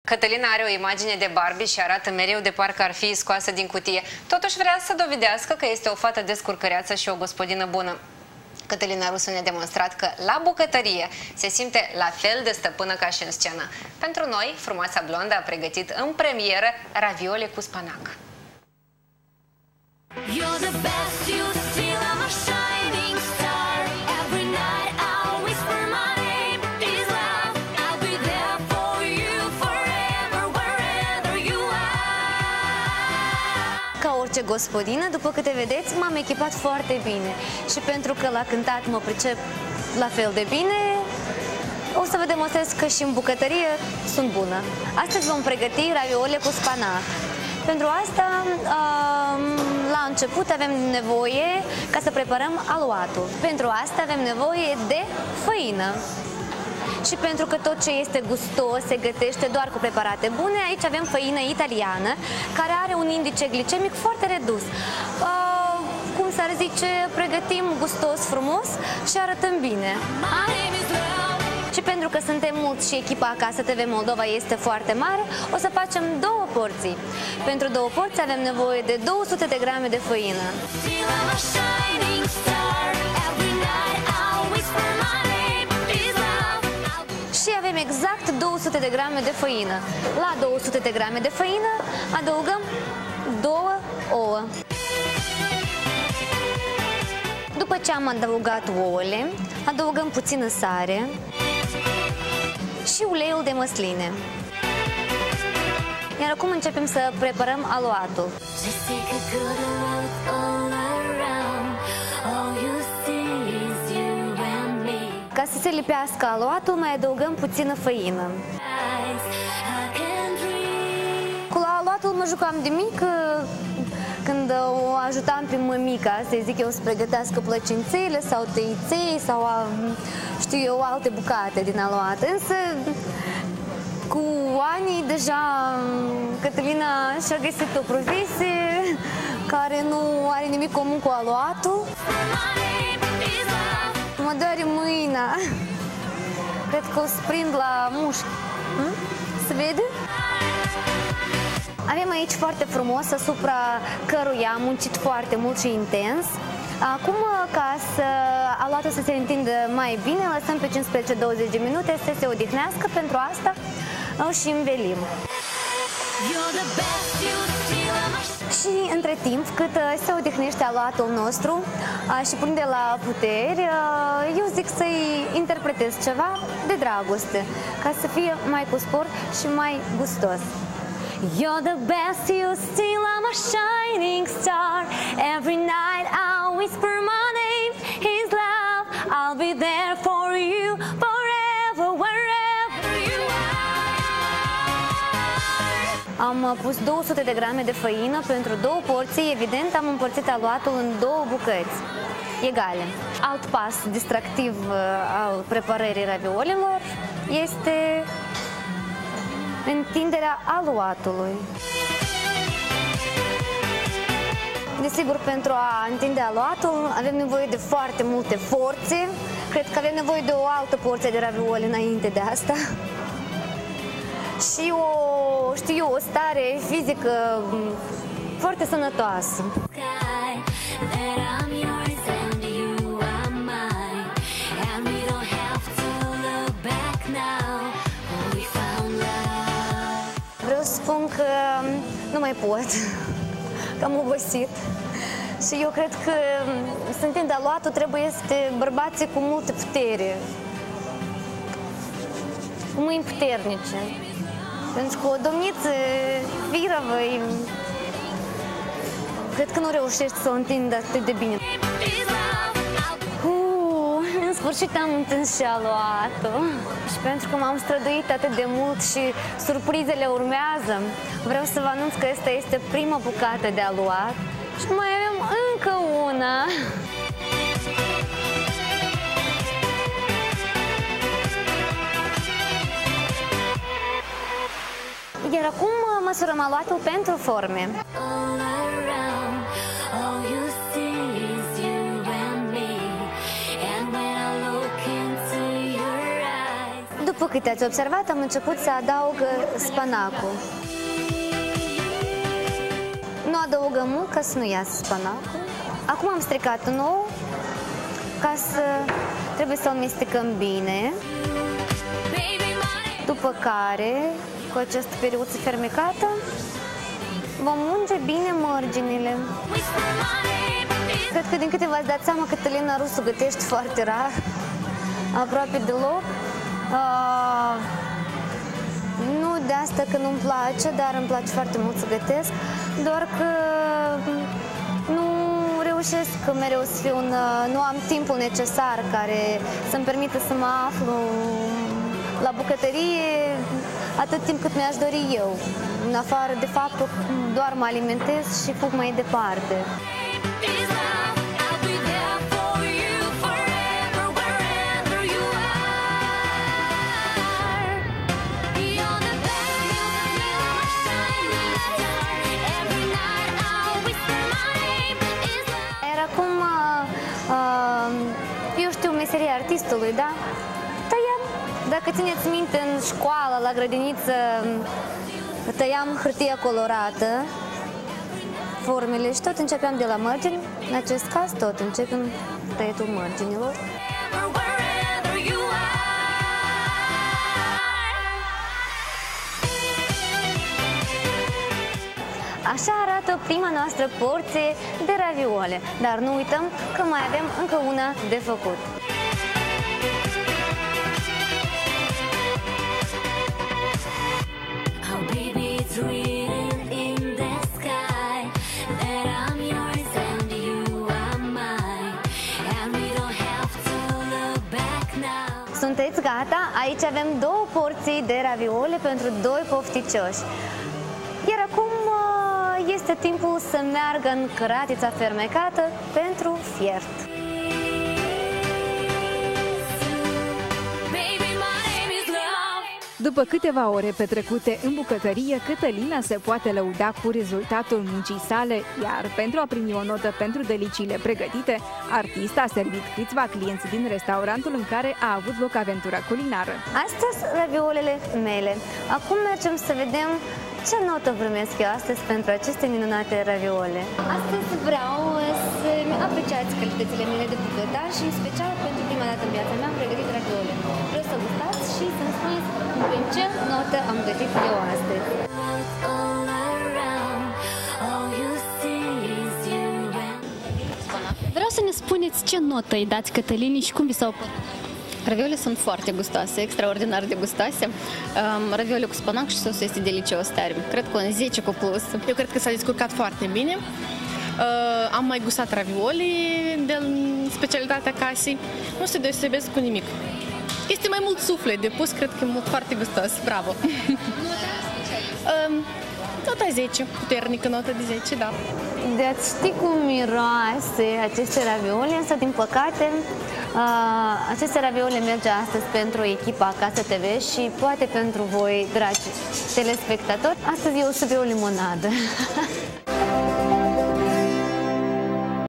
Cătălina are o imagine de Barbie și arată mereu de parcă ar fi scoasă din cutie. Totuși vrea să dovedească că este o fată descurcăreață și o gospodină bună. Cătălina Rusu ne-a demonstrat că la bucătărie se simte la fel de stăpână ca și în scenă. Pentru noi, frumoasa blondă a pregătit în premieră raviole cu spanac. Ca orice gospodină, după câte vedeți, m-am echipat foarte bine. Și pentru că la cântat mă pricep la fel de bine, o să vă demonstrez că și în bucătărie sunt bună. Astăzi vom pregăti raviole cu spanac. Pentru asta, la început avem nevoie, ca să preparăm aluatul. Pentru asta avem nevoie de făină. Și pentru că tot ce este gustos se gătește doar cu preparate bune, aici avem făină italiană, care are un indice glicemic foarte redus. Cum s-ar zice, pregătim gustos, frumos și arătăm bine. Și pentru că suntem mulți și echipa acasă TV Moldova este foarte mare, o să facem 2 porții. Pentru 2 porții avem nevoie de 200 de grame de făină. Și avem exact 200 de grame de făină. La 200 de grame de făină adăugăm 2 ouă. După ce am adăugat ouăle, adăugăm puțină sare și uleiul de măsline. Iar acum începem să preparăm aluatul. Ca să se lipească aluatul, mai adăugăm puțină făină. Cu aluatul mă jucam de mică, când o ajutam pe mămica, să zic eu, să pregătească plăcințele sau tăiței sau, știu eu, alte bucate din aluat. Însă, cu anii, deja Cătălina și-a găsit o profesie care nu are nimic comun cu aluatul. Mă doare mâina. Cred că o să prind la mușchi. Se vede? Avem aici foarte frumos, asupra căruia am muncit foarte mult și intens. Acum, ca să aluatul să se întindă mai bine, lăsăm pe 15-20 de minute să se odihnească. Pentru asta și învelim. Și între timp, cât se odihnește aluatul nostru și prinde la puteri, eu zic să-i interpretez ceva de dragoste, ca să fie mai cu spor și mai gustos. You're the best, you still are my shining star. Every night I'll whisper my name, His love, I'll be there for you, forever, wherever you are. Am pus 200 de grame de făină pentru 2 porții, evident am împărțit aluatul în 2 bucăți egale. Alt pas distractiv al preparării raviolilor este întinderea aluatului. Desigur, pentru a întinde aluatul avem nevoie de foarte multe forțe. Cred că avem nevoie de o altă porție de ravioli înainte de asta. Și știu eu, o stare fizică foarte sănătoasă. Vreau să spun că nu mai pot, că am obosit. Și eu cred că să întind aluatul trebuie să te bărbații cu multă putere, cu mâini puternice. Pentru că o domniță viravă, cred că nu reușești să o întindă atât de bine. În sfârșit am întins și aluatul. Și pentru că m-am străduit atât de mult și surprizele urmează, vreau să vă anunț că asta este prima bucată de aluat și mai avem încă una. Iar acum măsurăm aluatul pentru forme. După câte ați observat, am început să adaug spanacul. Nu adăugăm mult ca să nu iasă spanacul. Acum am stricat un ou, ca să trebuie să-l amestecăm bine. După care, cu această periuță fermecată, vom unge bine mărginile. Cred că din câte v-ați dat seama, Cătălina Rusu gătește foarte rar, aproape deloc. Nu de asta că nu-mi place, dar îmi place foarte mult să gătesc, doar că nu reușesc mereu să fiu nu am timpul necesar care să-mi permită să mă aflu la bucătărie atât timp cât mi-aș dori eu, în afară de faptul că doar mă alimentez și fug mai departe. Eu știu meseria artistului, da? Tăiam. Dacă țineți minte, în școală, la grădiniță, tăiam hârtia colorată, formele și tot începeam de la mărgini. În acest caz, tot începem tăietul mărginilor. Așa arată prima noastră porție de raviole, dar nu uităm că mai avem încă una de făcut. Sunteți gata? Aici avem 2 porții de raviole pentru 2 pofticioși. Iar acum este timpul să meargă în cratița fermecată pentru fiert. După câteva ore petrecute în bucătărie, Cătălina se poate lăuda cu rezultatul muncii sale, iar pentru a primi o notă pentru deliciile pregătite, artista a servit câțiva clienți din restaurantul în care a avut loc aventura culinară. Astea sunt raviolele mele. Acum mergem să vedem ce notă primesc eu astăzi pentru aceste minunate raviole. Astăzi vreau să-mi apreciați calitățile mele de bucătar și în special pentru prima dată în viața mea am pregătit raviole. Vreau să gustați și să-mi spuneți prin ce notă am gătit eu astăzi. Vreau să ne spuneți ce notă îi dați Cătălinii și cum vi s-au părut. Raviole sunt foarte gustoase, extraordinar de gustoase. Raviole cu spanac și sosul este delicios, tare. Cred că un 10 cu plus. Eu cred că s-a descurcat foarte bine. Am mai gustat raviole de specialitatea casei. Nu se deosebesc cu nimic. Este mai mult suflet de pus, cred că e foarte gustos. Bravo! Nota 10, puternică notă de 10, da. De-ați ști cum miroase aceste ravioli, însă din păcate aceste raviole merge astăzi pentru echipa Acasă TV și poate pentru voi, dragi telespectatori. Astăzi eu o să beau limonadă.